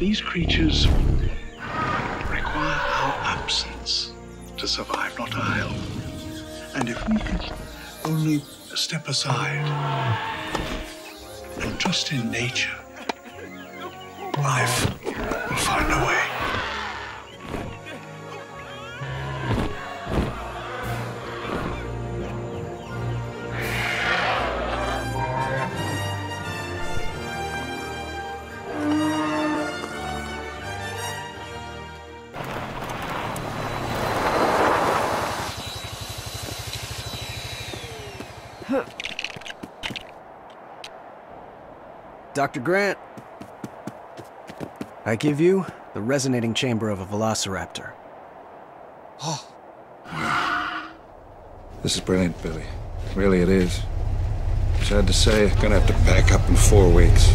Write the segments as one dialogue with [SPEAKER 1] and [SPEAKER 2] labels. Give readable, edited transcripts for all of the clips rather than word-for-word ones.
[SPEAKER 1] these creatures require our absence to survive, not our help. And if we could only step aside and trust in nature, life will find a way.
[SPEAKER 2] Dr. Grant, I give you the resonating chamber of a velociraptor.
[SPEAKER 3] Oh. This is brilliant, Billy. Really, it is. Sad to say, I'm gonna have to pack up in 4 weeks.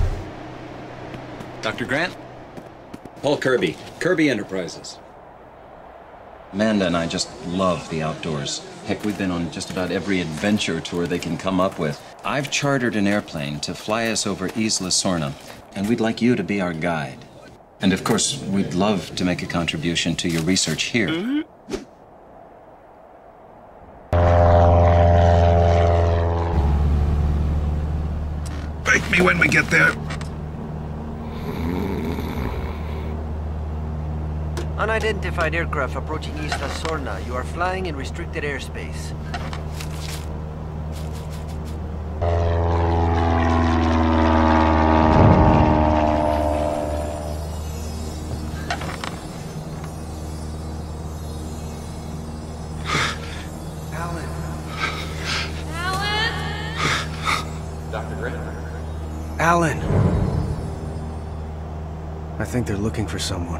[SPEAKER 4] Dr. Grant? Paul Kirby, Kirby Enterprises.
[SPEAKER 5] Amanda and I just love the outdoors. Heck, we've been on just about every adventure tour they can come up with. I've chartered an airplane to fly us over Isla Sorna, and we'd like you to be our guide. And of course, we'd love to make a contribution to your research here.
[SPEAKER 3] Wake me when we get there.
[SPEAKER 6] Unidentified aircraft approaching Isla Sorna. You are flying in restricted airspace.
[SPEAKER 1] Alan.
[SPEAKER 4] Dr. Grant?
[SPEAKER 2] Alan! I think they're looking for someone.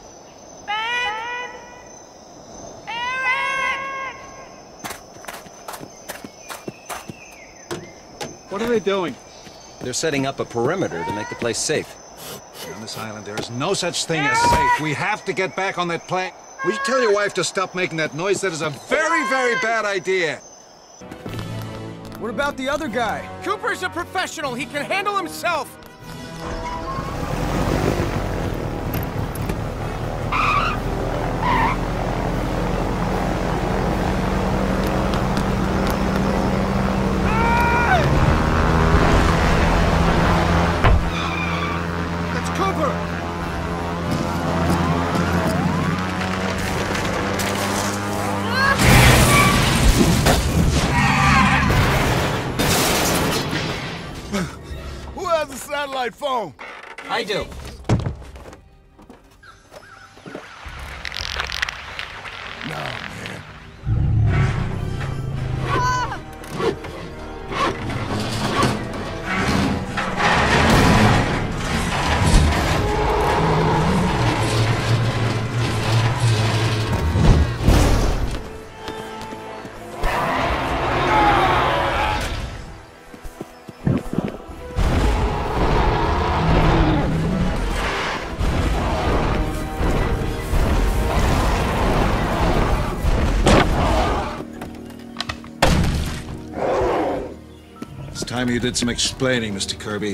[SPEAKER 3] What are they doing?
[SPEAKER 4] They're setting up a perimeter to make the place safe.
[SPEAKER 3] On this island, there is no such thing as safe. We have to get back on that plane. Will you tell your wife to stop making that noise? That is a very, very bad idea.
[SPEAKER 2] What about the other guy?
[SPEAKER 7] Cooper's a professional. He can handle himself.
[SPEAKER 3] That's Cooper!
[SPEAKER 7] Who has a satellite phone?
[SPEAKER 6] I do.
[SPEAKER 7] No, man.
[SPEAKER 3] It's time you did some explaining, Mr. Kirby.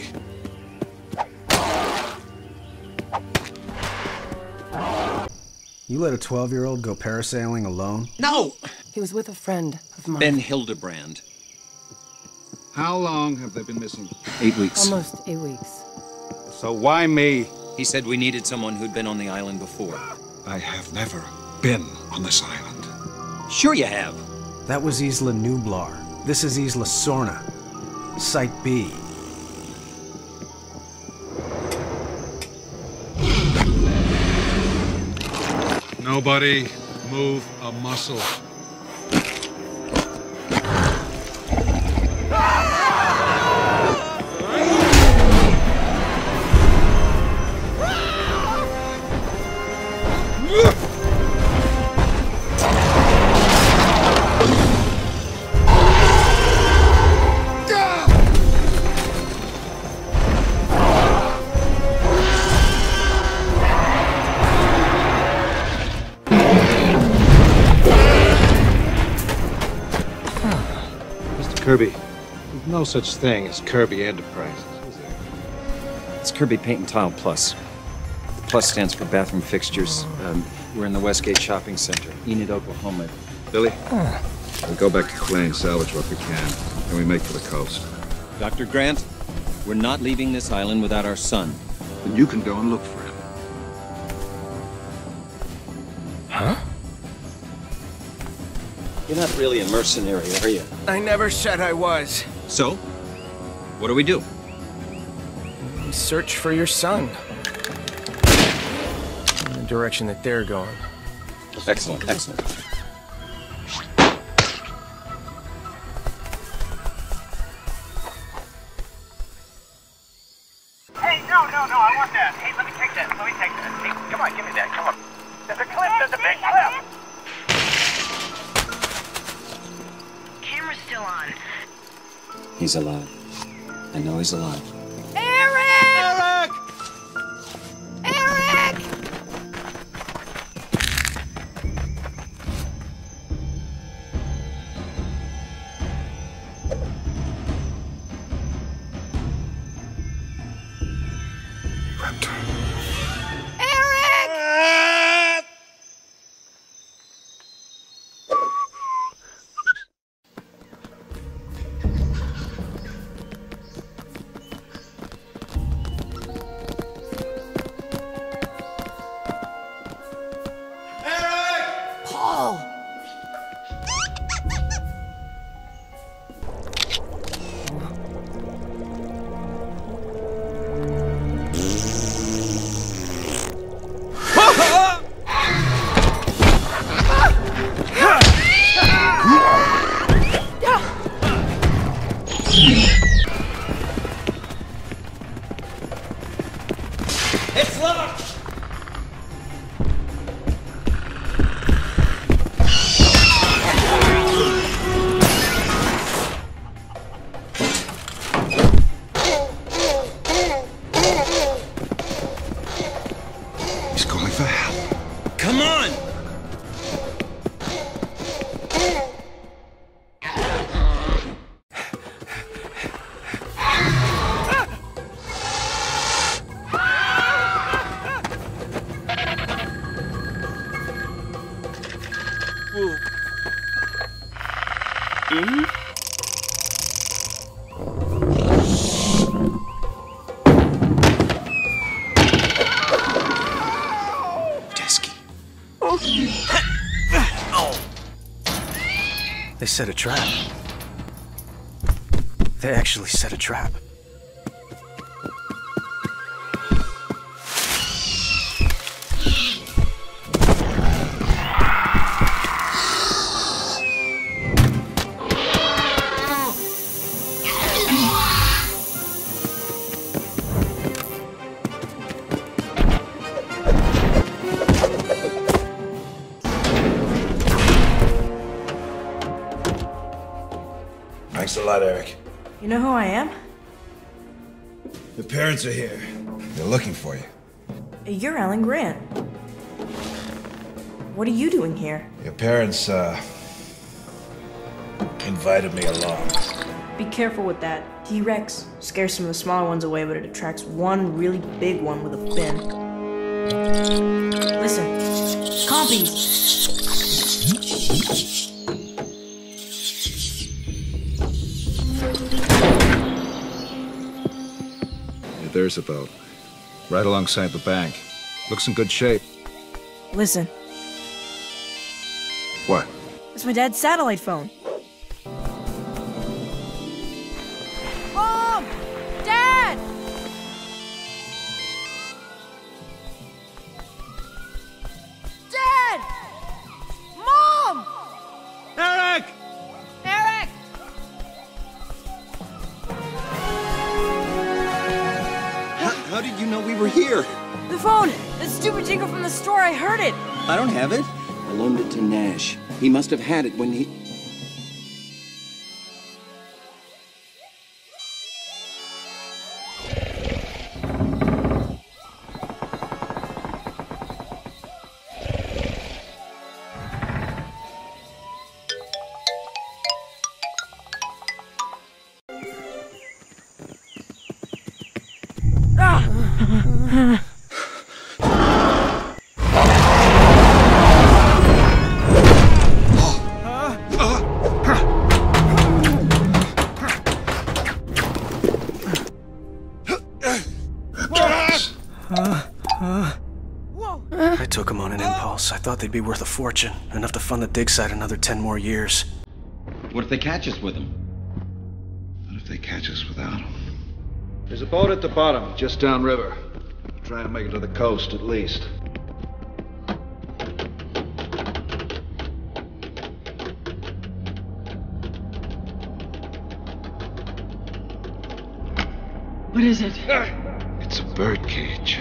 [SPEAKER 2] You let a 12-year-old go parasailing alone?
[SPEAKER 4] No!
[SPEAKER 8] He was with a friend of mine.
[SPEAKER 4] Ben Hildebrand.
[SPEAKER 3] How long have they been missing?
[SPEAKER 5] 8 weeks.
[SPEAKER 8] Almost 8 weeks.
[SPEAKER 3] So why me?
[SPEAKER 4] He said we needed someone who'd been on the island before.
[SPEAKER 3] I have never been on this island.
[SPEAKER 4] Sure you have.
[SPEAKER 2] That was Isla Nublar. This is Isla Sorna. Site B.
[SPEAKER 3] Nobody move a muscle. Kirby, there's no such thing as Kirby Enterprises, is there?
[SPEAKER 4] It's Kirby Paint and Tile Plus.
[SPEAKER 5] Plus stands for bathroom fixtures. We're in the Westgate Shopping Center, Enid, Oklahoma.
[SPEAKER 3] Billy, we go back to Clay and salvage what we can, and we make for the coast.
[SPEAKER 5] Dr. Grant, we're not leaving this island without our son.
[SPEAKER 3] Then you can go and look for him.
[SPEAKER 7] Huh?
[SPEAKER 5] You're not really a mercenary, are you?
[SPEAKER 7] I never said I was.
[SPEAKER 5] So, what do we do?
[SPEAKER 7] We search for your son. In the direction that they're going.
[SPEAKER 5] Excellent, excellent.
[SPEAKER 9] Hey, no, I want that. Hey, let me take that. Hey, come on, give me that. Come on. There's a clip, there's a big clip.
[SPEAKER 10] Camera's still on.
[SPEAKER 5] He's alive. I know he's alive.
[SPEAKER 10] Eric! Eric! It's locked!
[SPEAKER 3] He's calling for help.
[SPEAKER 5] Come on!
[SPEAKER 2] They set a trap. They actually set a trap.
[SPEAKER 11] Thanks a lot, Eric.
[SPEAKER 12] You know who I am?
[SPEAKER 11] The parents are here. They're looking for you.
[SPEAKER 12] You're Alan Grant. What are you doing here?
[SPEAKER 11] Your parents, invited me along.
[SPEAKER 12] Be careful with that. T-Rex scares some of the smaller ones away, but it attracts one really big one with a fin. Listen. Compies!
[SPEAKER 3] There's a boat. Right alongside the bank. Looks in good shape.
[SPEAKER 12] Listen.
[SPEAKER 3] What?
[SPEAKER 12] It's my dad's satellite phone.
[SPEAKER 10] Mom! Dad! Dad! Mom!
[SPEAKER 3] Eric!
[SPEAKER 10] Eric!
[SPEAKER 5] How did you know we were here?
[SPEAKER 12] The phone! That stupid jingle from the store, I heard it!
[SPEAKER 5] I don't have it. I loaned it to Nash. He must have had it when he...
[SPEAKER 2] took them on an impulse. I thought they'd be worth a fortune, enough to fund the dig site another 10 more years.
[SPEAKER 5] What if they catch us with them?
[SPEAKER 1] What if they catch us without them?
[SPEAKER 3] There's a boat at the bottom, just downriver. Try and make it to the coast at least.
[SPEAKER 8] What is it?
[SPEAKER 1] It's a bird cage.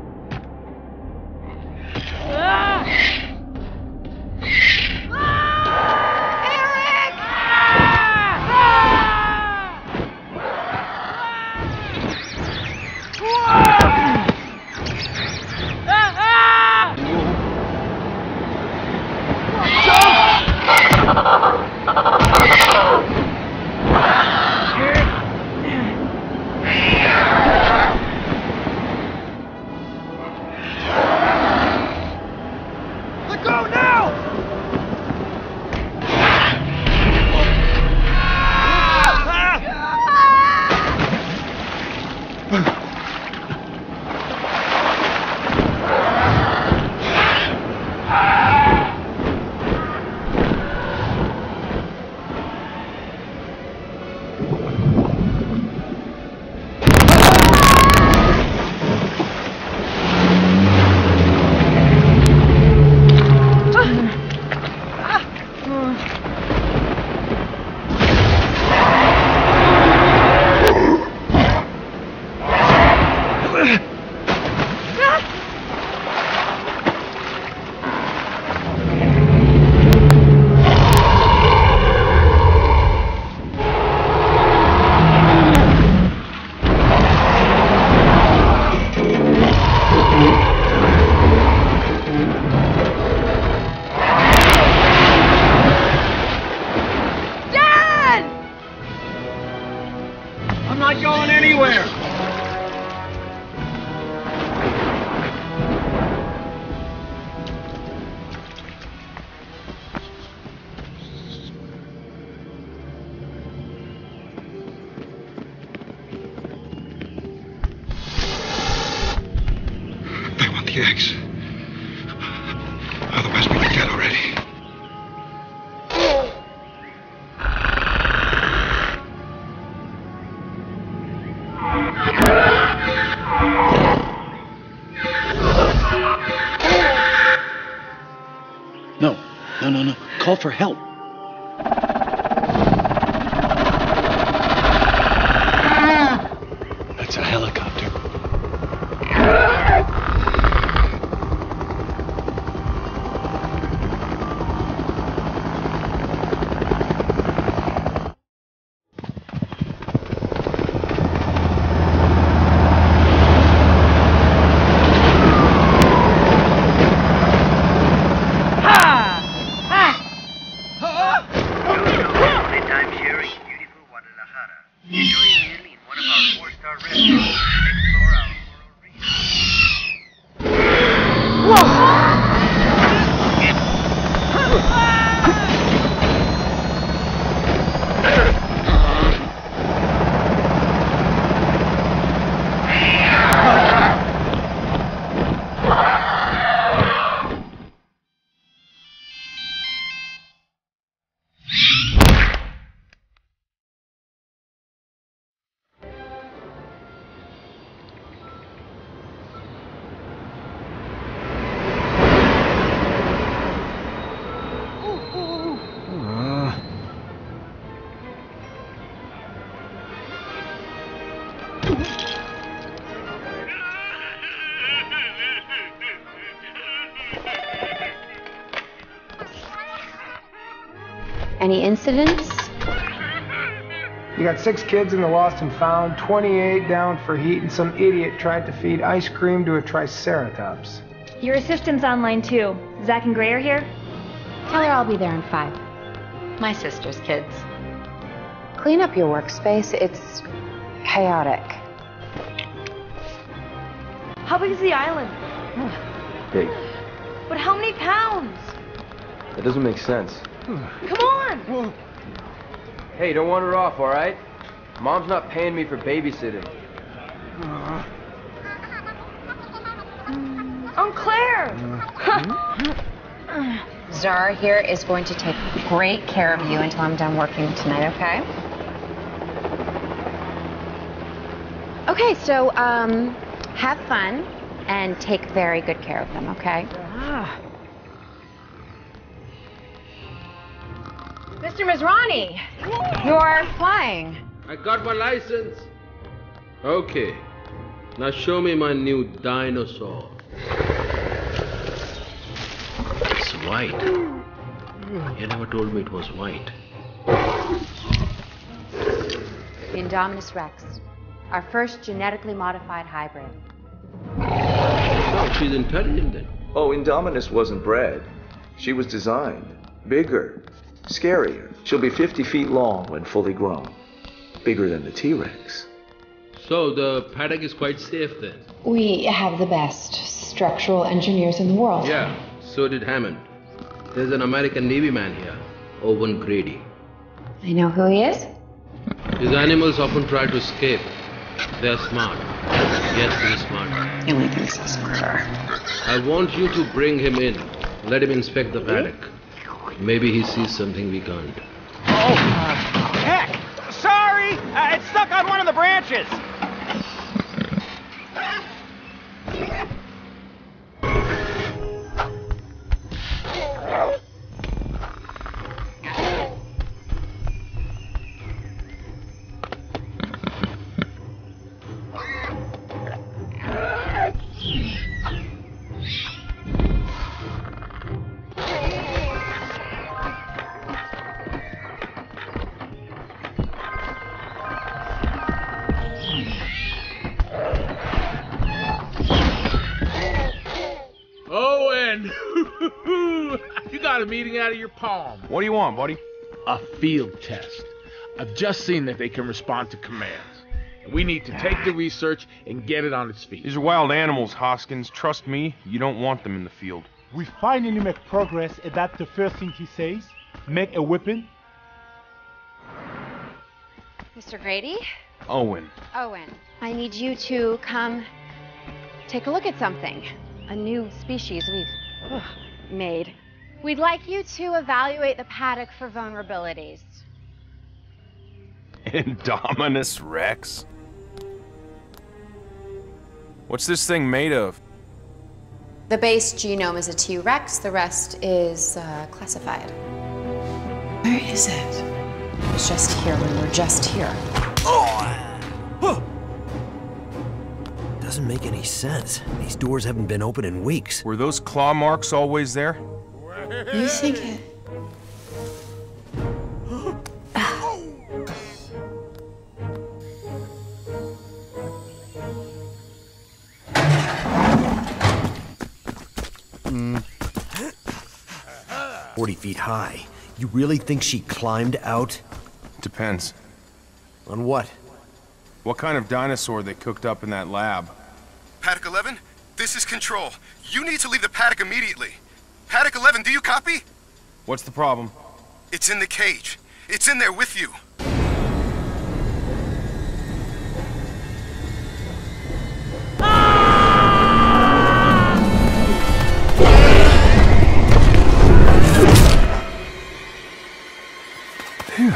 [SPEAKER 1] The eggs. Otherwise, we'd be dead already.
[SPEAKER 4] No. Call for help.
[SPEAKER 1] That's a helicopter.
[SPEAKER 13] Any incidents?
[SPEAKER 14] You got 6 kids in the lost and found, 28 down for heat, and some idiot tried to feed ice cream to a triceratops.
[SPEAKER 15] Your assistant's online too. Zach and Gray are here?
[SPEAKER 13] Tell her I'll be there in 5. My sister's kids. Clean up your workspace. It's chaotic.
[SPEAKER 15] How big is the island?
[SPEAKER 7] Big.
[SPEAKER 15] But how many pounds?
[SPEAKER 7] That doesn't make sense.
[SPEAKER 15] Come on!
[SPEAKER 7] Hey, don't wander off, all right? Mom's not paying me for babysitting.
[SPEAKER 15] Uncle Mom, Claire!
[SPEAKER 13] Zara here is going to take great care of you until I'm done working tonight, okay? Okay, so, have fun and take very good care of them, okay? Mr. Mizrani, you're flying.
[SPEAKER 16] I got my license. Okay. Now show me my new dinosaur. It's white. You never told me it was white.
[SPEAKER 13] The Indominus Rex, our first genetically modified hybrid.
[SPEAKER 16] Oh, she's intelligent then.
[SPEAKER 17] Oh, Indominus wasn't bred. She was designed. Bigger. Scarier. She'll be 50 feet long when fully grown. Bigger than the T-Rex.
[SPEAKER 16] So the paddock is quite safe then?
[SPEAKER 13] We have the best structural engineers in the world.
[SPEAKER 16] Yeah, so did Hammond. There's an American Navy man here, Owen Grady.
[SPEAKER 13] I know who he is.
[SPEAKER 16] His animals often try to escape. They're smart. Yes, he's smart.
[SPEAKER 13] The only thing so smarter.
[SPEAKER 16] I want you to bring him in. Let him inspect the paddock. Maybe he sees something we can't.
[SPEAKER 9] Oh, heck! Sorry! It's stuck on one of the branches!
[SPEAKER 18] You got a meeting out of your palm.
[SPEAKER 11] What do you want, buddy?
[SPEAKER 18] A field test. I've just seen that they can respond to commands. And we need to take the research and get it on its feet.
[SPEAKER 11] These are wild animals, Hoskins. Trust me, you don't want them in the field.
[SPEAKER 19] We finally make progress, and that's the first thing he says. Make a weapon.
[SPEAKER 13] Mr. Grady?
[SPEAKER 11] Owen.
[SPEAKER 13] Owen, I need you to come take a look at something. A new species we've made. We'd like you to evaluate the paddock for vulnerabilities.
[SPEAKER 11] Indominus Rex? What's this thing made of?
[SPEAKER 20] The base genome is a T-Rex, the rest is classified.
[SPEAKER 8] Where is it?
[SPEAKER 20] It's just here when we're just here.
[SPEAKER 21] Doesn't make any sense. These doors haven't been open in weeks.
[SPEAKER 11] Were those claw marks always there?
[SPEAKER 8] You think it...
[SPEAKER 21] Mm. 40 feet high. You really think she climbed out?
[SPEAKER 11] Depends.
[SPEAKER 21] On what?
[SPEAKER 11] What kind of dinosaur they cooked up in that lab?
[SPEAKER 22] Paddock 11, this is Control. You need to leave the paddock immediately. Paddock 11, do you copy?
[SPEAKER 11] What's the problem?
[SPEAKER 22] It's in the cage. It's in there with you.
[SPEAKER 11] Phew.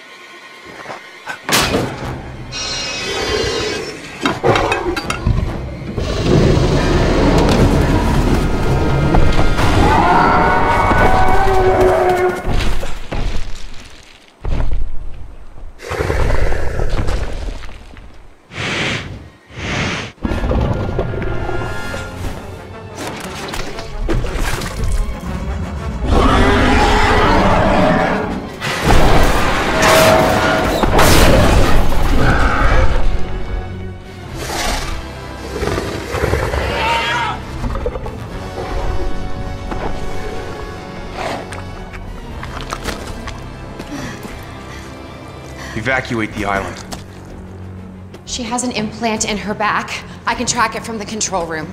[SPEAKER 11] Evacuate the island.
[SPEAKER 20] She has an implant in her back. I can track it from the control room.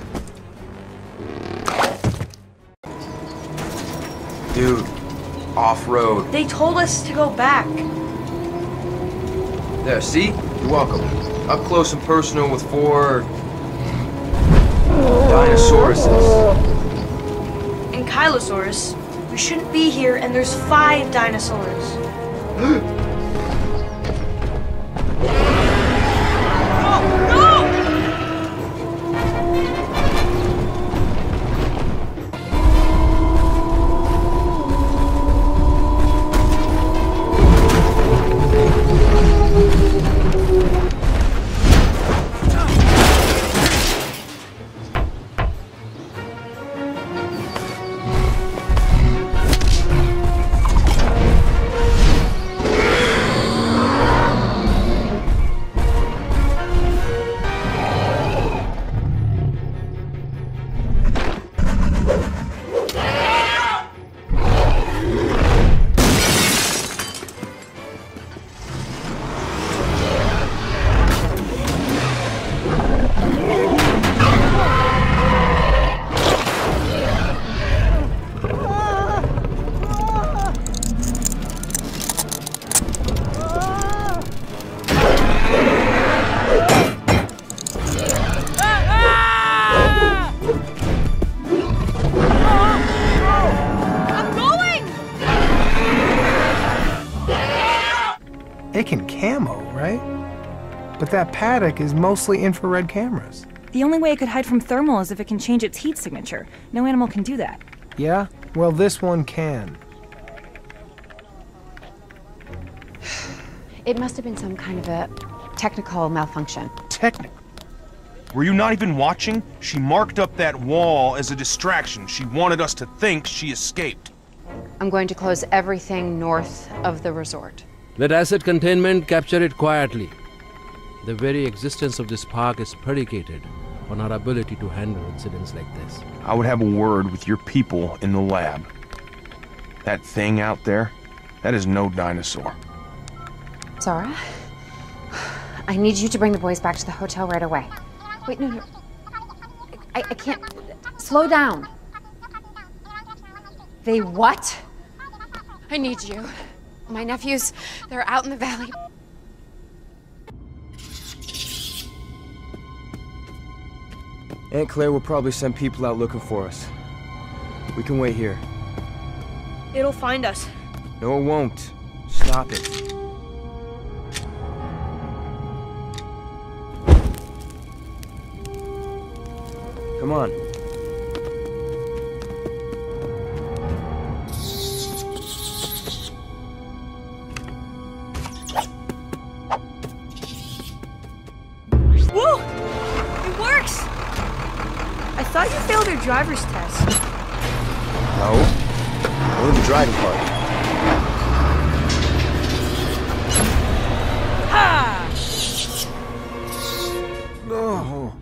[SPEAKER 7] Dude, off-road.
[SPEAKER 12] They told us to go back.
[SPEAKER 7] There, see? You're welcome. Up close and personal with 4...
[SPEAKER 12] Dinosauruses. And Kylosaurus. We shouldn't be here, and there's 5 dinosaurs.
[SPEAKER 14] It can camo, right? But that paddock is mostly infrared cameras.
[SPEAKER 6] The only way it could hide from thermal is if it can change its heat signature. No animal can do that.
[SPEAKER 14] Yeah? Well, this one can.
[SPEAKER 20] It must have been some kind of a technical malfunction.
[SPEAKER 10] Technical? Were you not even watching? She marked up that wall as a distraction. She wanted us to think she escaped.
[SPEAKER 20] I'm going to close everything north of the resort.
[SPEAKER 23] Let asset containment capture it quietly. The very existence of this park is predicated on our ability to handle incidents like this.
[SPEAKER 10] I would have a word with your people in the lab. That thing out there, that is no dinosaur.
[SPEAKER 20] Zara, I need you to bring the boys back to the hotel right away. Wait, no. I can't. Slow down. They what? I need you. My nephews, they're out in the valley.
[SPEAKER 24] Aunt Claire will probably send people out looking for us. We can wait here.
[SPEAKER 12] It'll find us.
[SPEAKER 24] No, it won't. Stop it. Come on.
[SPEAKER 12] Whoa! It works! I thought you failed your driver's test.
[SPEAKER 24] No. Only the driving part.
[SPEAKER 12] Ha!
[SPEAKER 24] No.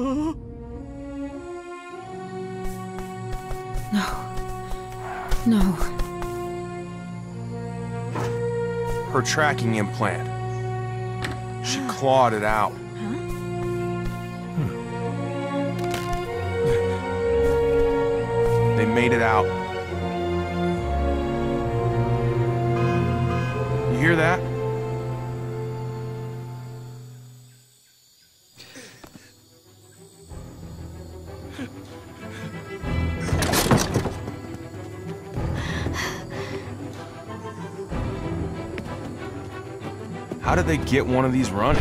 [SPEAKER 6] No.
[SPEAKER 10] Her tracking implant. She clawed it out. They made it out. You hear that? How did they get one of these running?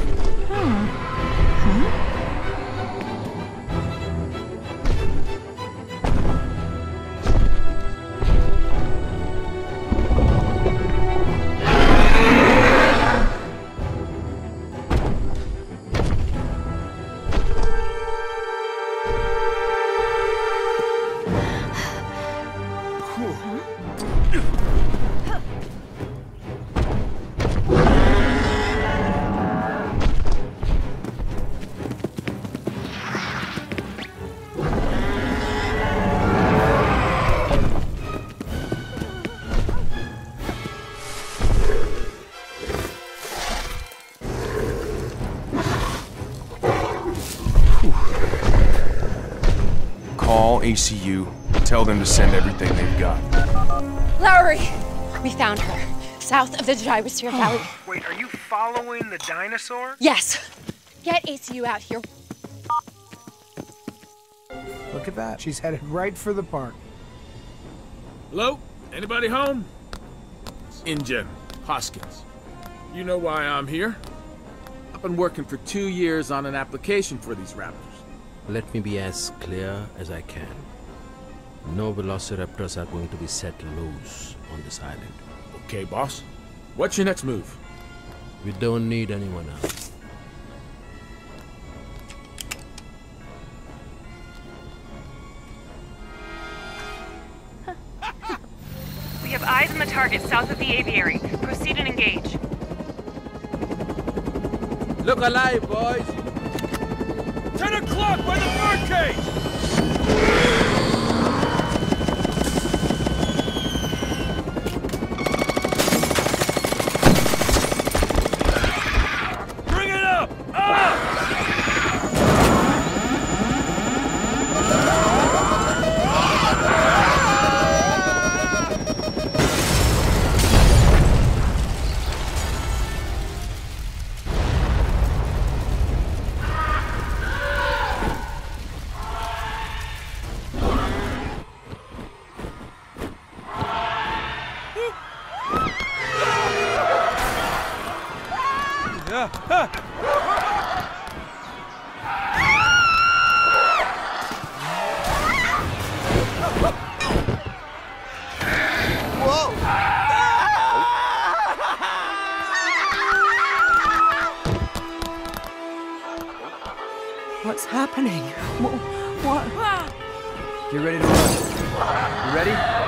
[SPEAKER 10] Call ACU. Tell them to send everything they've got.
[SPEAKER 13] Lowry! We found her. South of the Gyrosphere Valley.
[SPEAKER 14] Wait, are you following the dinosaur?
[SPEAKER 13] Yes. Get ACU out here.
[SPEAKER 14] Look at that. She's headed right for the park.
[SPEAKER 18] Hello? Anybody home? InGen, Hoskins. You know why I'm here? I've been working for 2 years on an application for these raptors.
[SPEAKER 23] Let me be as clear as I can. No velociraptors are going to be set loose on this island.
[SPEAKER 18] Okay, boss. What's your next move?
[SPEAKER 23] We don't need anyone else.
[SPEAKER 6] We have eyes on the target south of the aviary. Proceed and engage.
[SPEAKER 23] Look alive, boys!
[SPEAKER 10] 10 o'clock by the birdcage! Bring it up!
[SPEAKER 12] What's happening? What?
[SPEAKER 24] Get ready to run. You ready?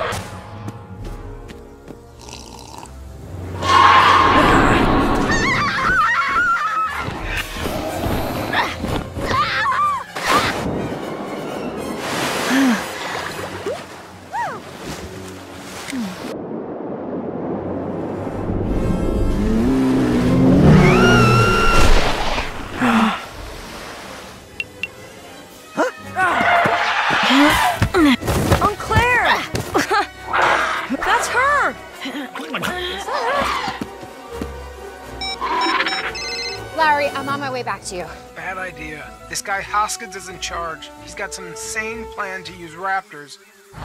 [SPEAKER 20] Larry, I'm on my way back to you.
[SPEAKER 14] Bad idea. This guy Hoskins is in charge. He's got some insane plan to use raptors.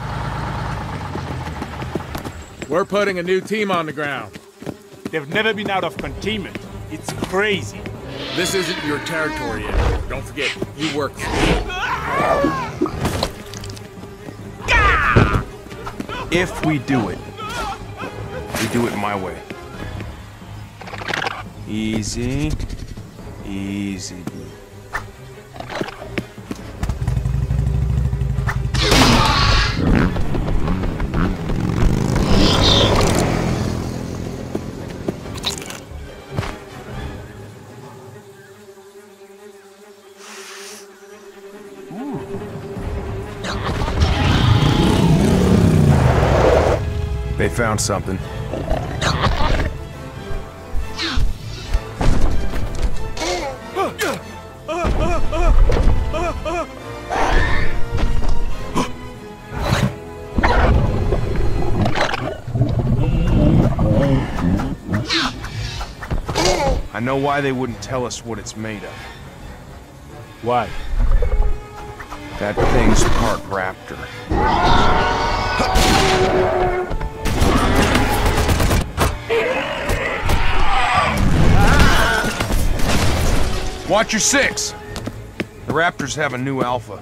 [SPEAKER 18] We're putting a new team on the ground.
[SPEAKER 19] They've never been out of containment. It's crazy.
[SPEAKER 18] This isn't your territory yet. Don't forget, you work for me.
[SPEAKER 10] If we do it my way. Easy. Easy. They found something. I know why they wouldn't tell us what it's made of.
[SPEAKER 19] Why?
[SPEAKER 10] That thing's part raptor. Watch your six! The raptors have a new alpha.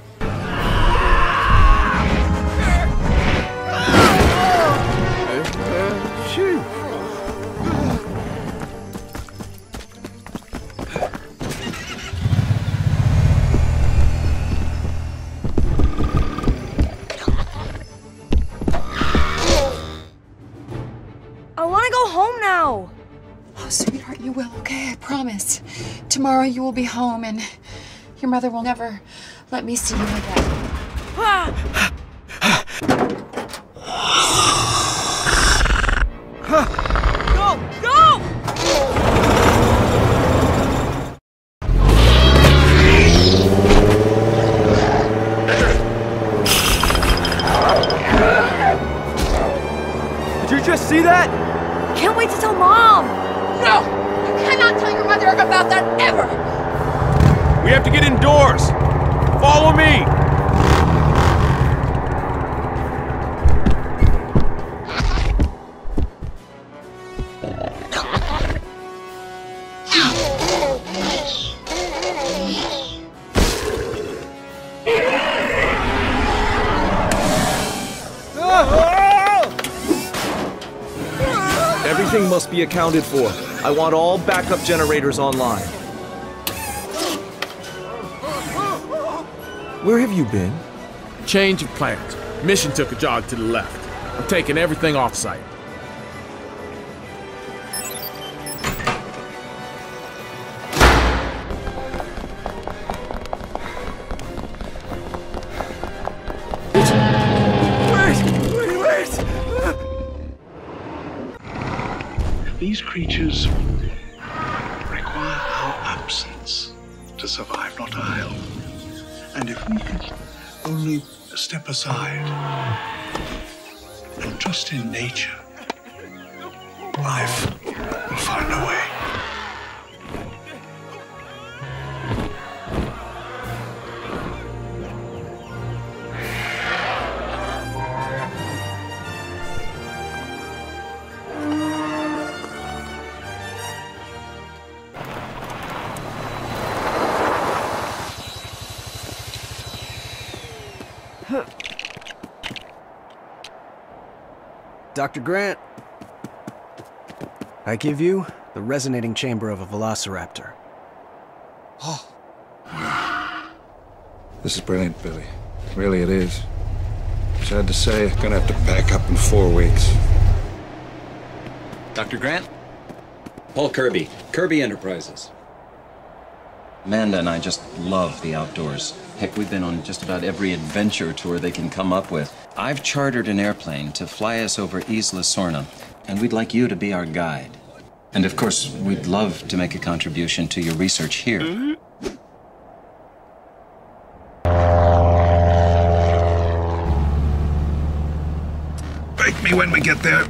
[SPEAKER 15] I want to go home now.
[SPEAKER 20] Oh, sweetheart, you will, okay? I promise. Tomorrow you will be home and your mother will never let me see you again.
[SPEAKER 15] Go! Go!
[SPEAKER 24] Did you just see that?
[SPEAKER 15] Can't wait to tell Mom!
[SPEAKER 20] No! You cannot tell your mother about that ever!
[SPEAKER 10] We have to get indoors! Follow me!
[SPEAKER 17] must be accounted for. I want all backup generators online. Where have you been?
[SPEAKER 18] Change of plans. Mission took a jog to the left. I'm taking everything off-site.
[SPEAKER 1] These creatures require our absence to survive, not I'll. And if we could only step aside and trust in nature, life will find a way.
[SPEAKER 2] Dr. Grant, I give you the resonating chamber of a velociraptor.
[SPEAKER 1] This is brilliant, Billy. Really, it is. Sad to say, I'm gonna have to pack up in 4 weeks.
[SPEAKER 3] Dr. Grant? Paul Kirby, Kirby Enterprises. Amanda and I just love the outdoors. Heck, we've been on just about every adventure tour they can come up with. I've chartered an airplane to fly us over Isla Sorna, and we'd like you to be our guide. And of course, we'd love to make a contribution to your research here.
[SPEAKER 1] Bake me when we get there.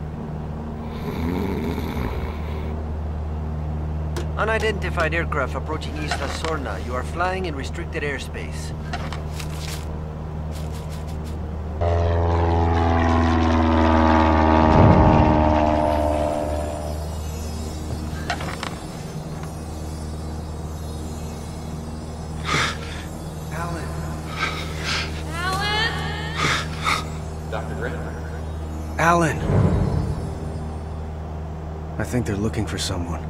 [SPEAKER 4] Unidentified aircraft approaching Isla Sorna. You are flying in restricted airspace.
[SPEAKER 3] Dr. Grant?
[SPEAKER 2] Alan! I think they're looking for someone.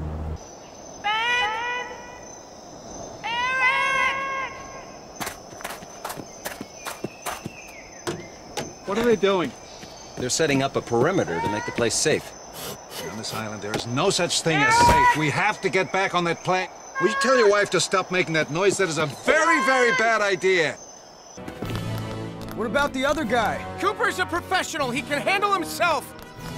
[SPEAKER 5] What are they doing?
[SPEAKER 3] They're setting up a perimeter to make the place safe.
[SPEAKER 5] On this island, there is no such thing as safe. We have to get back on that plane. Will you tell your wife to stop making that noise? That is a very, very bad idea.
[SPEAKER 2] What about the other guy?
[SPEAKER 15] Cooper's a professional. He can handle himself.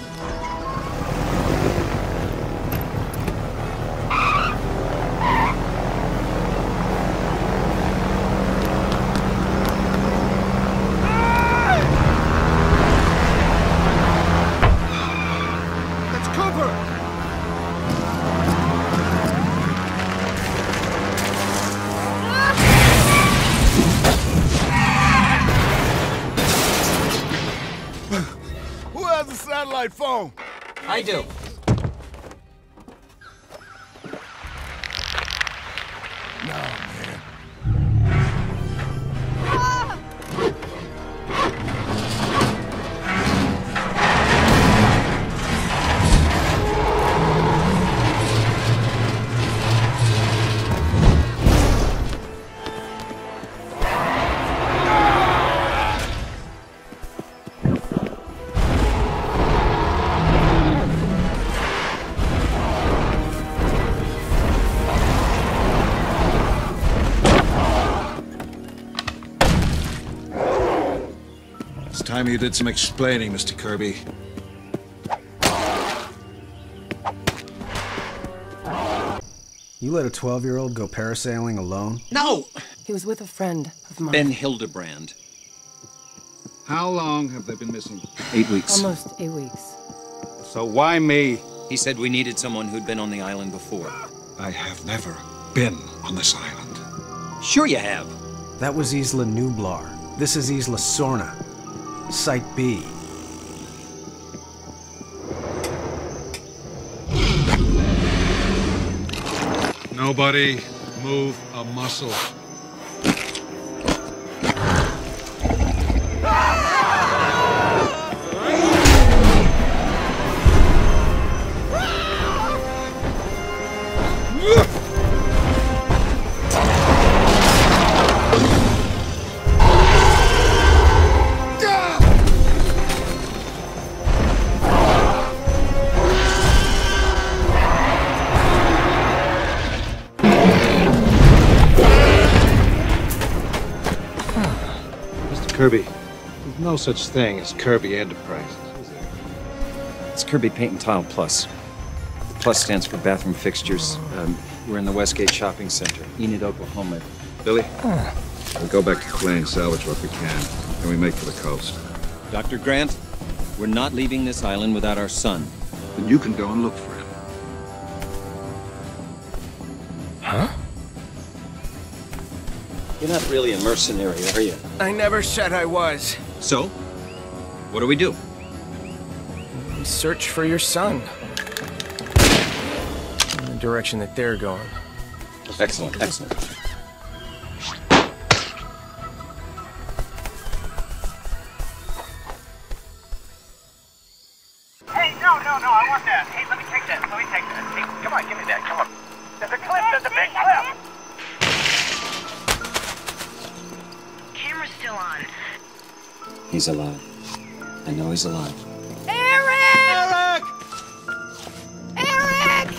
[SPEAKER 5] Satellite phone.
[SPEAKER 4] I do.
[SPEAKER 5] It's time you did some explaining, Mr. Kirby.
[SPEAKER 2] You let a 12-year-old go parasailing alone?
[SPEAKER 3] No!
[SPEAKER 25] He was with a friend of mine.
[SPEAKER 3] Ben Hildebrand.
[SPEAKER 5] How long have they been missing?
[SPEAKER 3] 8 weeks.
[SPEAKER 25] Almost 8 weeks.
[SPEAKER 5] So why me?
[SPEAKER 3] He said we needed someone who'd been on the island before.
[SPEAKER 5] I have never been on this island.
[SPEAKER 3] Sure you have.
[SPEAKER 2] That was Isla Nublar. This is Isla Sorna. Site B.
[SPEAKER 5] Nobody move a muscle. Kirby, there's no such thing as Kirby Enterprises, is there?
[SPEAKER 3] It's Kirby Paint and Tile Plus. The Plus stands for bathroom fixtures. We're in the Westgate Shopping Center, Enid, Oklahoma.
[SPEAKER 5] Billy, we go back to Clay and salvage what we can. Then we make for the coast.
[SPEAKER 3] Dr. Grant, we're not leaving this island without our son.
[SPEAKER 5] Then you can go and look for him.
[SPEAKER 3] Huh? You're not really a mercenary, are you?
[SPEAKER 15] I never said I was.
[SPEAKER 3] So? What do we do?
[SPEAKER 15] We search for your son. In the direction that they're going.
[SPEAKER 3] Excellent, excellent.
[SPEAKER 8] Hey, no, I want that. Hey, let me take that. Hey, come on, give me that, come on. There's a big cliff.
[SPEAKER 9] Camera's still on.
[SPEAKER 3] He's alive. I know he's alive.
[SPEAKER 9] Eric! Eric!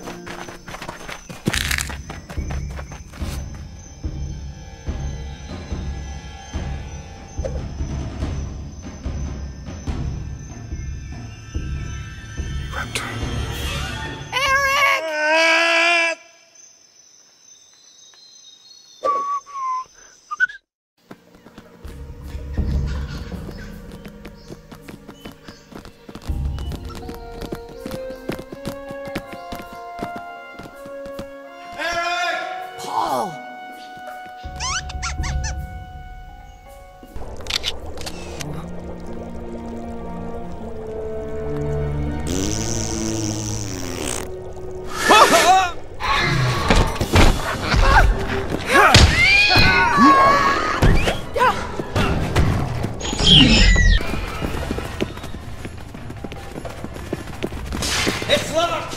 [SPEAKER 9] It's locked!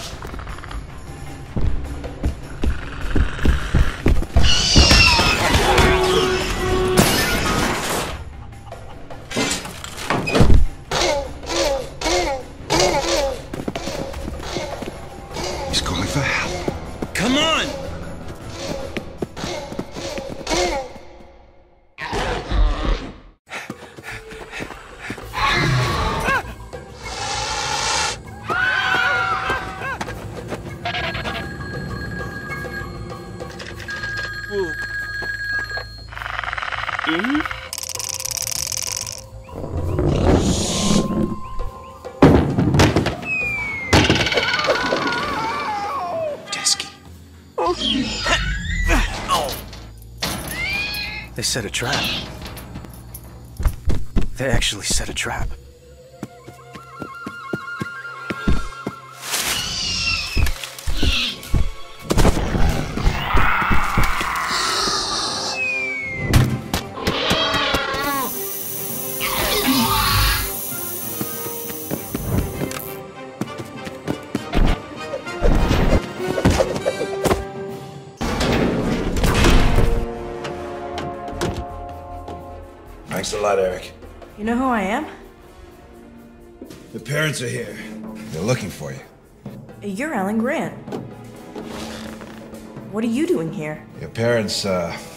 [SPEAKER 5] He's calling for help.
[SPEAKER 3] Come on!
[SPEAKER 2] They set a trap. They actually set a trap.
[SPEAKER 11] Thanks a lot, Eric.
[SPEAKER 12] You know who I am?
[SPEAKER 11] The parents are here. They're looking for you.
[SPEAKER 12] You're Alan Grant. What are you doing here?
[SPEAKER 11] Your parents,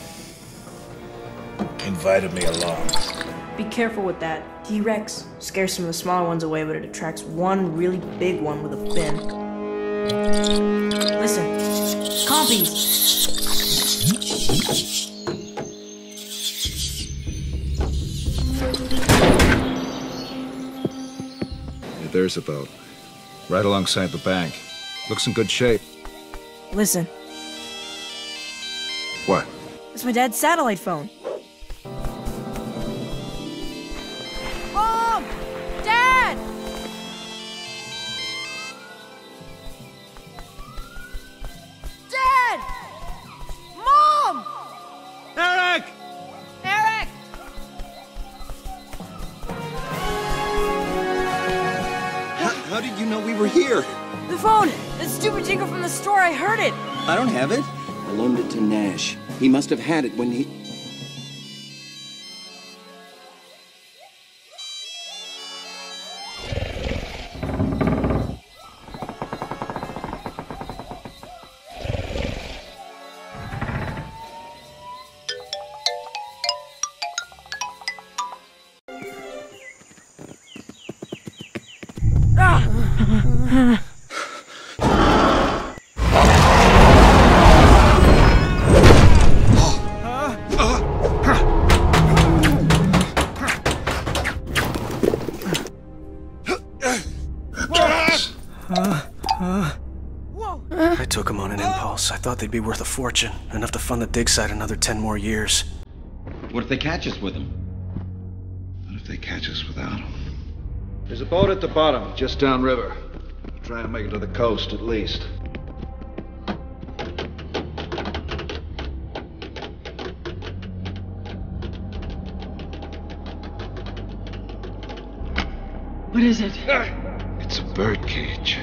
[SPEAKER 11] invited me along.
[SPEAKER 12] Be careful with that. T-Rex scares some of the smaller ones away, but it attracts one really big one with a fin. Listen. Compies!
[SPEAKER 5] There's a boat. Right alongside the bank. Looks in good shape.
[SPEAKER 12] Listen.
[SPEAKER 5] What?
[SPEAKER 12] It's my dad's satellite phone.
[SPEAKER 9] Mom! Dad! Dad! Mom!
[SPEAKER 5] Eric!
[SPEAKER 9] Eric!
[SPEAKER 3] How did you know we were here?
[SPEAKER 12] The phone! The stupid jingle from the store, I heard it!
[SPEAKER 3] I don't have it. I loaned it to Nash. He must have had it when he...
[SPEAKER 2] I took them on an impulse. I thought they'd be worth a fortune, enough to fund the dig site another 10 more years.
[SPEAKER 3] What if they catch us with them?
[SPEAKER 1] What if they catch us without them?
[SPEAKER 5] There's a boat at the bottom, just downriver. Try and make it to the coast, at least.
[SPEAKER 9] What is it?
[SPEAKER 1] It's a bird cage.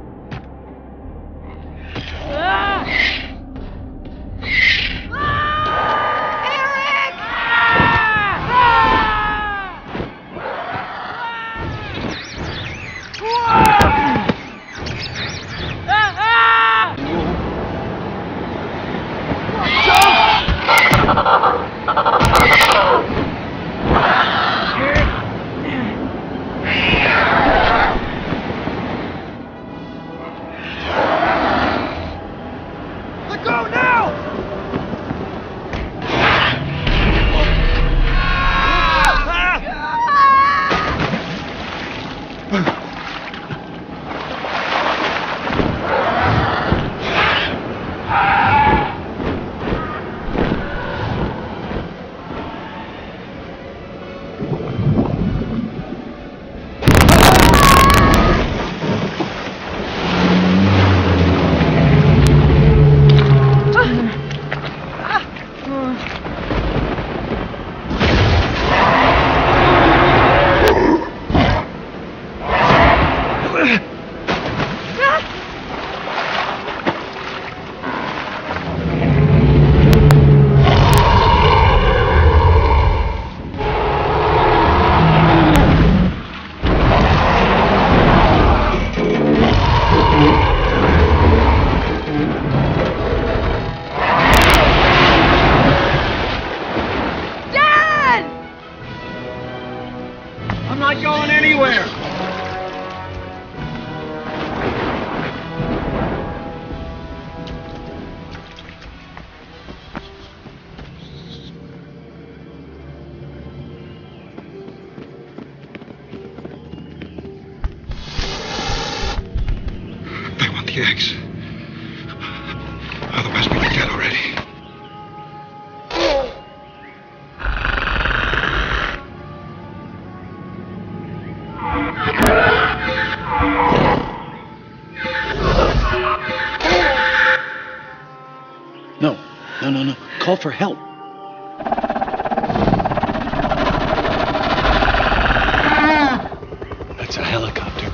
[SPEAKER 1] Eggs. Otherwise, we'd be dead already. No. Call for help. That's a helicopter.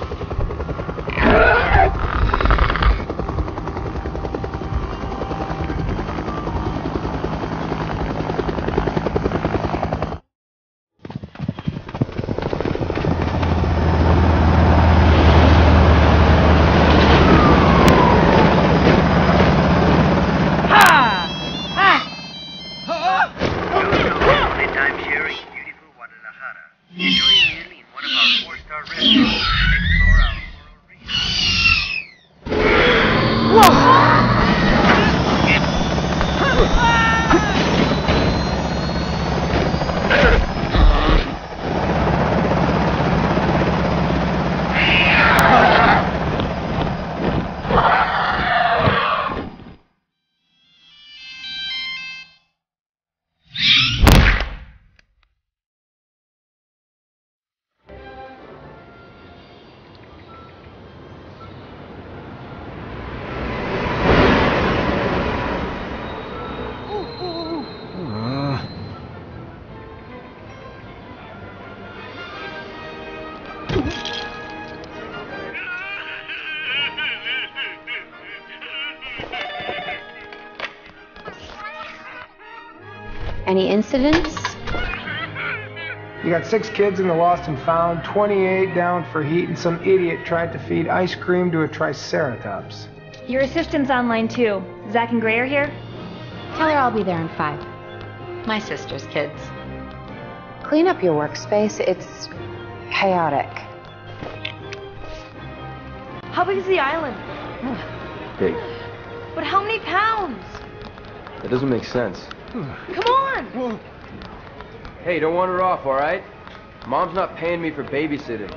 [SPEAKER 20] Any incidents?
[SPEAKER 14] You got 6 kids in the lost and found, 28 down for heat, and some idiot tried to feed ice cream to a triceratops.
[SPEAKER 6] Your assistant's online too. Zach and Gray are here?
[SPEAKER 20] Tell her I'll be there in 5. My sister's kids. Clean up your workspace. It's chaotic.
[SPEAKER 12] How big is the island?
[SPEAKER 24] Big.
[SPEAKER 12] But how many pounds?
[SPEAKER 24] That doesn't make sense.
[SPEAKER 12] Come on!
[SPEAKER 24] Hey, don't wander off, all right? Mom's not paying me for babysitting.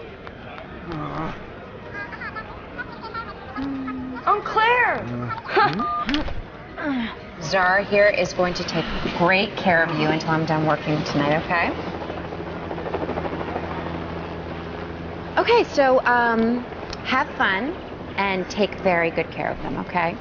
[SPEAKER 12] Aunt Claire!
[SPEAKER 20] Zara here is going to take great care of you until I'm done working tonight, okay? Okay, so, have fun and take very good care of them, okay?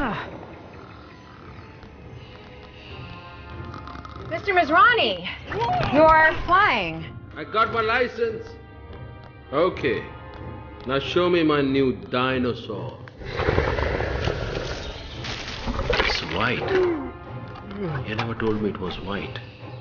[SPEAKER 20] Mr. Mizrani, you're flying.
[SPEAKER 23] I got my license. Okay. Now show me my new dinosaur. It's white. You never told me it was white.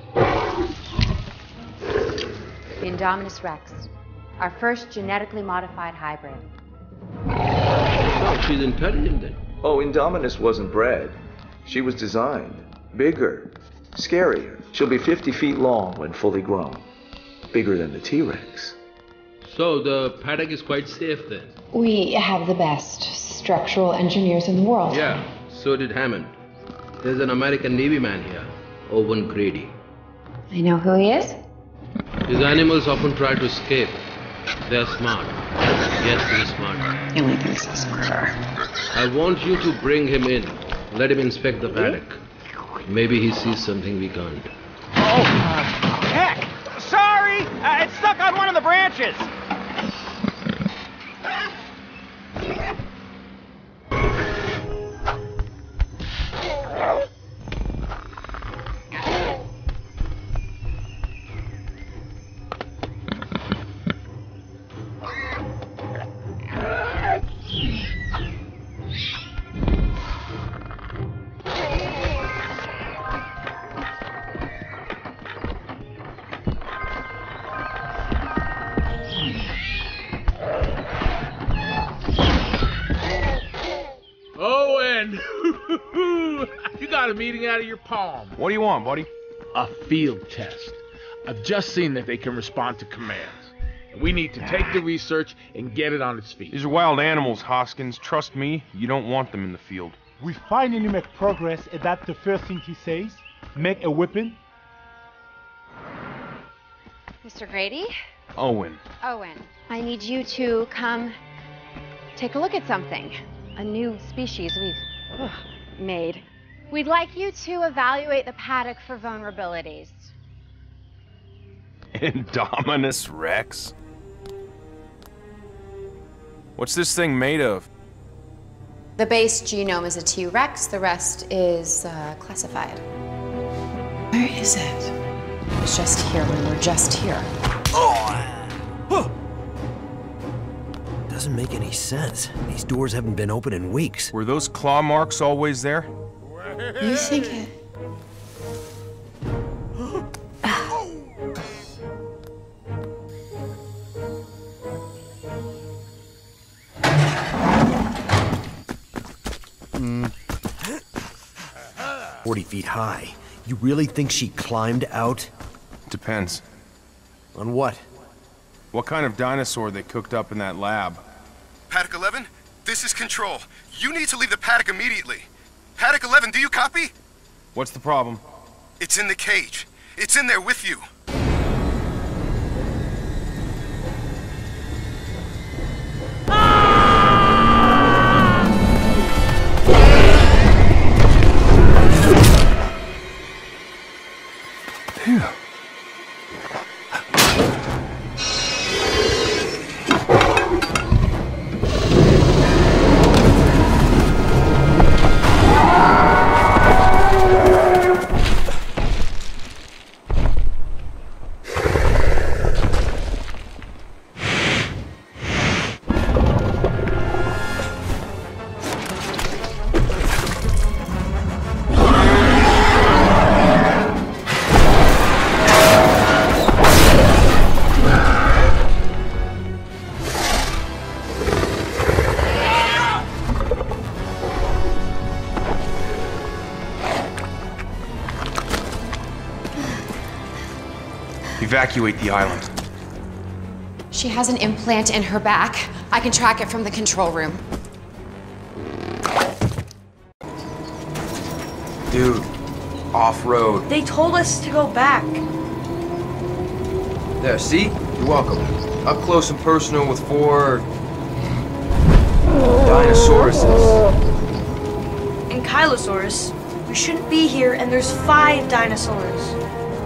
[SPEAKER 20] The Indominus Rex, our first genetically modified hybrid.
[SPEAKER 23] Oh, she's intelligent then.
[SPEAKER 17] Oh, Indominus wasn't bred. She was designed. Bigger. Scarier. She'll be 50 feet long when fully grown. Bigger than the T-Rex.
[SPEAKER 23] So the paddock is quite safe then?
[SPEAKER 20] We have the best structural engineers in the world.
[SPEAKER 23] Yeah, so did Hammond. There's an American Navy man here, Owen Grady.
[SPEAKER 20] I know who he is.
[SPEAKER 23] His animals often try to escape. They're smart. Yes, he's smart.
[SPEAKER 20] He only thinks he's smarter.
[SPEAKER 23] I want you to bring him in. Let him inspect the paddock. Maybe he sees something we can't.
[SPEAKER 8] Oh, heck! Sorry! It's stuck on one of the branches!
[SPEAKER 18] You got a meeting out of your palm.
[SPEAKER 10] What do you want, buddy?
[SPEAKER 18] A field test. I've just seen that they can respond to commands. We need to take the research and get it on its feet.
[SPEAKER 10] These are wild animals, Hoskins. Trust me, you don't want them in the field.
[SPEAKER 19] We finally make progress, and that's the first thing he says. Make a weapon.
[SPEAKER 20] Mr. Grady?
[SPEAKER 10] Owen.
[SPEAKER 20] Owen, I need you to come take a look at something. A new species we've made. We'd like you to evaluate the paddock for vulnerabilities.
[SPEAKER 10] Indominus Rex? What's this thing made of?
[SPEAKER 20] The base genome is a T-Rex, the rest is classified.
[SPEAKER 25] Where is it?
[SPEAKER 20] It was just here when we were just here.
[SPEAKER 4] Doesn't make any sense. These doors haven't been open in weeks.
[SPEAKER 10] Were those claw marks always there?
[SPEAKER 25] You think it...
[SPEAKER 4] Mm. 40 feet high. You really think she climbed out?
[SPEAKER 10] Depends.
[SPEAKER 4] On what?
[SPEAKER 10] What kind of dinosaur they cooked up in that lab?
[SPEAKER 7] Paddock 11, this is Control. You need to leave the paddock immediately. Paddock 11, do you copy?
[SPEAKER 10] What's the problem?
[SPEAKER 7] It's in the cage. It's in there with you.
[SPEAKER 10] Phew. Evacuate the island.
[SPEAKER 20] She has an implant in her back. I can track it from the control room.
[SPEAKER 24] Dude, off-road.
[SPEAKER 12] They told us to go back.
[SPEAKER 24] There, see? You're welcome. Up close and personal with 4... Dinosauruses.
[SPEAKER 12] And Kylosaurus. We shouldn't be here, and there's 5 dinosaurs.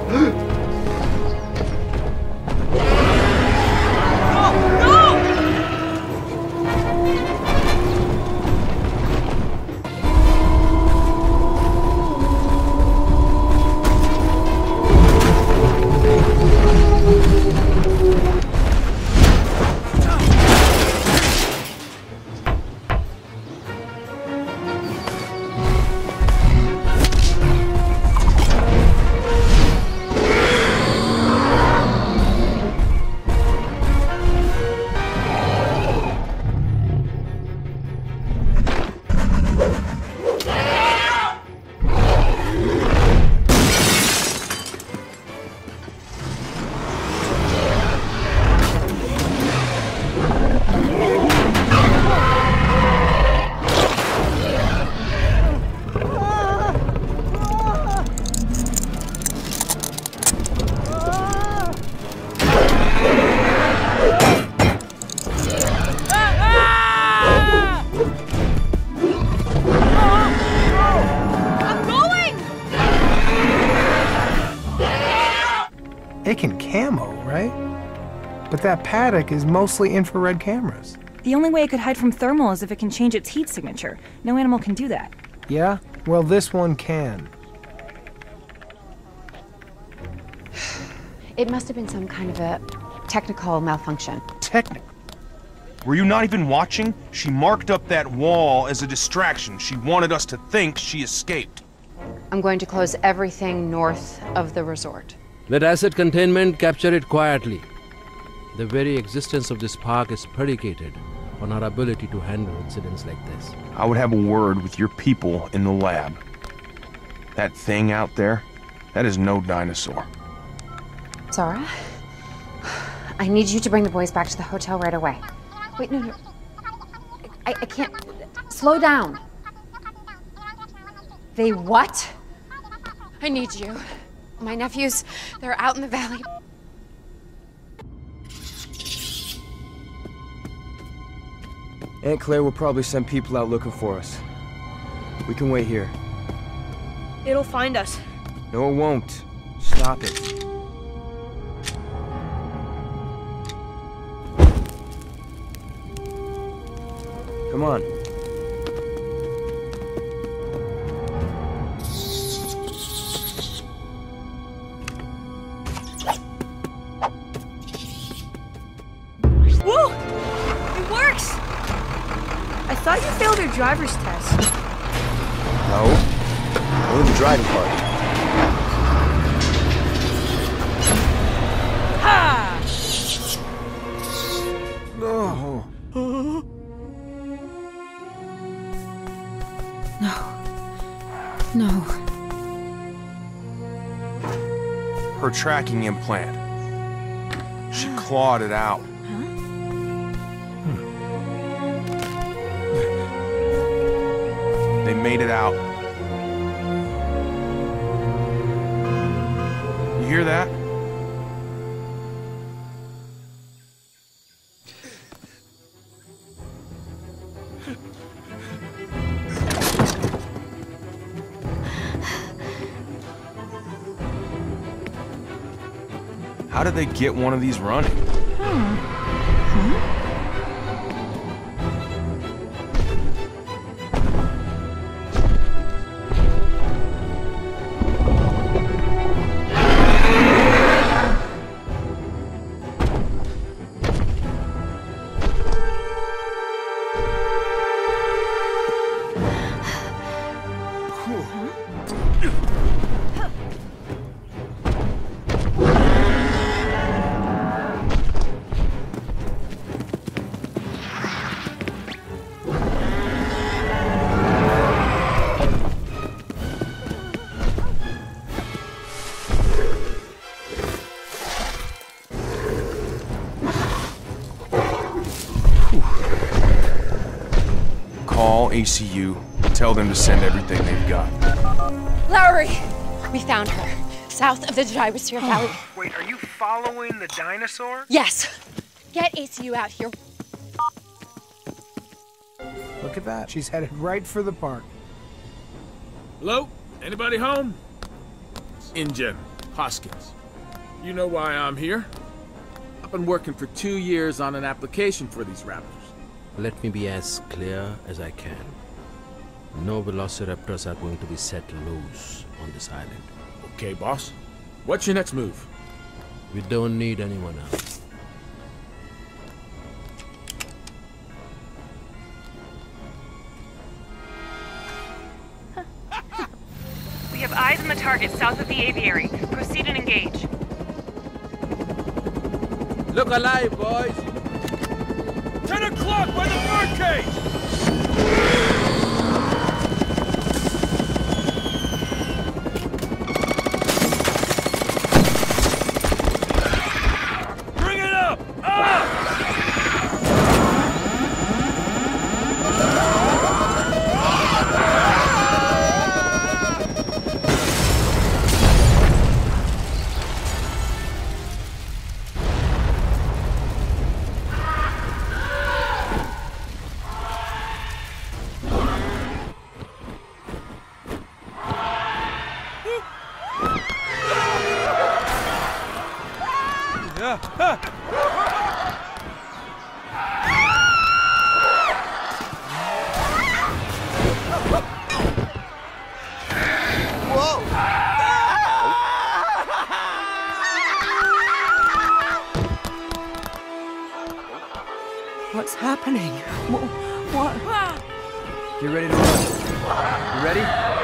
[SPEAKER 14] It can camo, right? But that paddock is mostly infrared cameras.
[SPEAKER 6] The only way it could hide from thermal is if it can change its heat signature. No animal can do that.
[SPEAKER 14] Yeah? Well, this one can.
[SPEAKER 20] It must have been some kind of a technical malfunction.
[SPEAKER 10] Technical? Were you not even watching? She marked up that wall as a distraction. She wanted us to think she escaped.
[SPEAKER 20] I'm going to close everything north of the resort.
[SPEAKER 23] Let asset containment capture it quietly. The very existence of this park is predicated on our ability to handle incidents like this.
[SPEAKER 10] I would have a word with your people in the lab. That thing out there, that is no dinosaur.
[SPEAKER 20] Zara, I need you to bring the boys back to the hotel right away. Wait, no. I can't. Slow down. They what? I need you. My nephews, they're out in the valley.
[SPEAKER 24] Aunt Claire will probably send people out looking for us. We can wait here.
[SPEAKER 12] It'll find us.
[SPEAKER 24] No, it won't. Stop it. Come on.
[SPEAKER 12] Woo! It works! I thought you failed your driver's test.
[SPEAKER 24] No. Only the driving part.
[SPEAKER 12] Ha!
[SPEAKER 24] No.
[SPEAKER 25] No.
[SPEAKER 10] Her tracking implant. She clawed it out. They made it out. You hear that? How did they get one of these running? call ACU and tell them to send everything they've got.
[SPEAKER 9] Lowry! We found her. South of the Gyrosphere Valley.
[SPEAKER 14] Wait, are you following the dinosaur?
[SPEAKER 9] Yes! Get ACU out here.
[SPEAKER 14] Look at that. She's headed right for the park.
[SPEAKER 18] Hello? Anybody home? InGen, Hoskins. You know why I'm here? I've been working for 2 years on an application for these raptors.
[SPEAKER 23] Let me be as clear as I can. No velociraptors are going to be set loose on this island.
[SPEAKER 18] Okay, boss. What's your next move?
[SPEAKER 23] We don't need anyone else.
[SPEAKER 13] We have eyes on the target south of the aviary. Proceed and engage.
[SPEAKER 23] Look alive, boys!
[SPEAKER 18] 10 o'clock by the birdcage! Bring it up!
[SPEAKER 12] What's happening? What?
[SPEAKER 24] Get ready to run. You ready?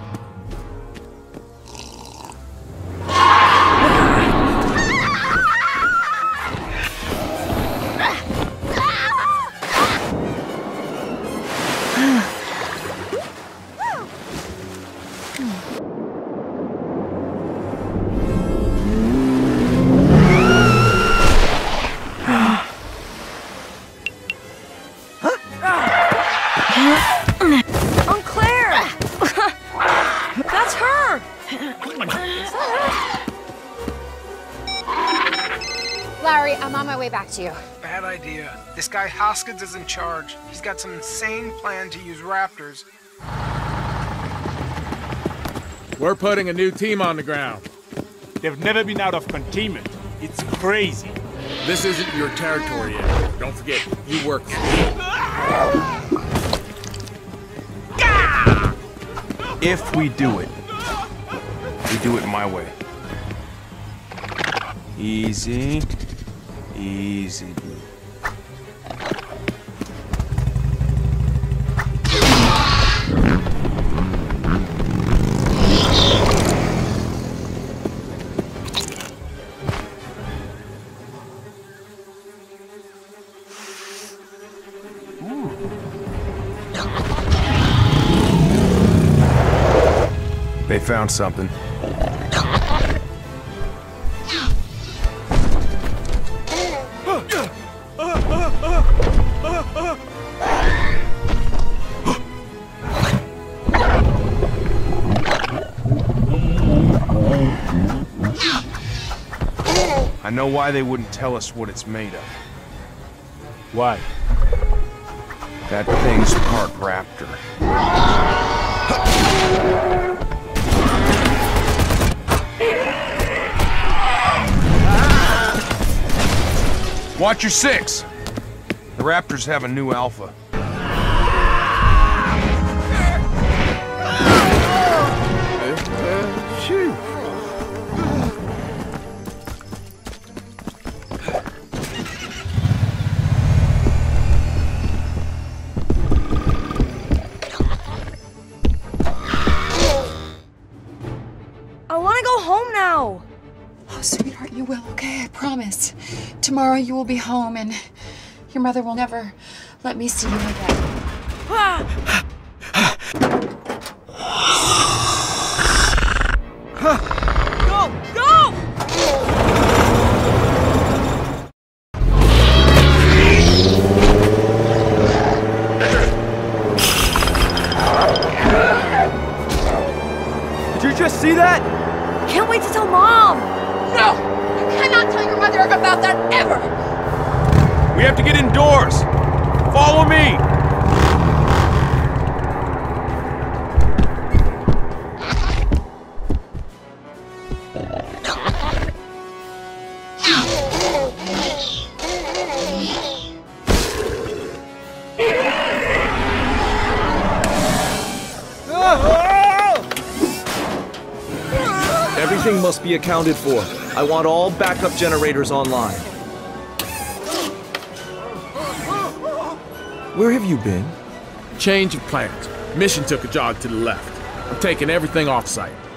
[SPEAKER 20] Larry, I'm on my way back to you.
[SPEAKER 14] Bad idea. This guy Hoskins is in charge. He's got some insane plan to use raptors.
[SPEAKER 18] We're putting a new team on the ground.
[SPEAKER 19] They've never been out of containment. It's crazy.
[SPEAKER 18] This isn't your territory yet. Don't forget, you work for me.
[SPEAKER 10] If we do it my way. Easy. Easy. They found something. I know why they wouldn't tell us what it's made of.
[SPEAKER 19] Why?
[SPEAKER 10] That thing's part raptor. Watch your six! The raptors have a new alpha.
[SPEAKER 18] Phew.
[SPEAKER 12] I want to go home now.
[SPEAKER 25] Oh, sweetheart, you will, okay? I promise. Tomorrow you will be home and your mother will never let me see you again.
[SPEAKER 12] Go! Go!
[SPEAKER 11] Did you just see that?
[SPEAKER 9] Can't wait to tell Mom!
[SPEAKER 25] No! You cannot tell your mother about that ever!
[SPEAKER 10] We have to get indoors. Follow me.
[SPEAKER 11] Everything must be accounted for. I want all backup generators online. Where have you been?
[SPEAKER 18] Change of plans. Mission took a jog to the left. I'm taking everything off-site.